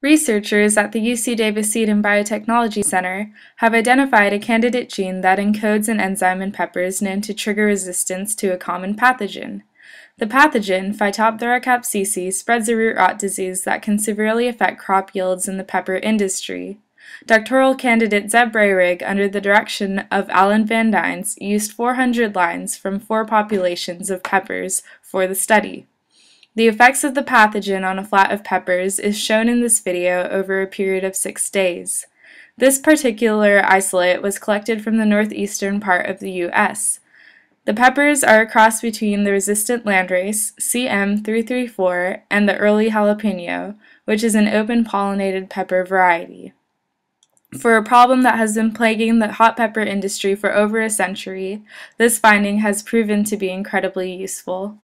Researchers at the UC Davis Seed and Biotechnology Center have identified a candidate gene that encodes an enzyme in peppers known to trigger resistance to a common pathogen. The pathogen, Phytopthora capsici, spreads a root rot disease that can severely affect crop yields in the pepper industry. Doctoral candidate Zeb Rehrig, under the direction of Allen van Deynze, used 400 lines from 4 populations of peppers for the study. The effects of the pathogen on a flat of peppers is shown in this video over a period of 6 days. This particular isolate was collected from the northeastern part of the U.S. The peppers are a cross between the resistant landrace, CM334, and the early jalapeño, which is an open-pollinated pepper variety. For a problem that has been plaguing the hot pepper industry for over a century, this finding has proven to be incredibly useful.